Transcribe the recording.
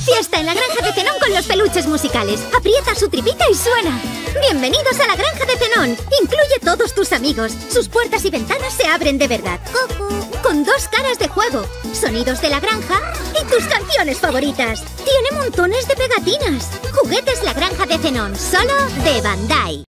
Fiesta en la granja de Zenón con los peluches musicales. Aprieta su tripita y suena. Bienvenidos a la granja de Zenón. Incluye todos tus amigos. Sus puertas y ventanas se abren de verdad. Con 2 caras de juego, sonidos de la granja y tus canciones favoritas. Tiene montones de pegatinas. Juguetes La Granja de Zenón, solo de Bandai.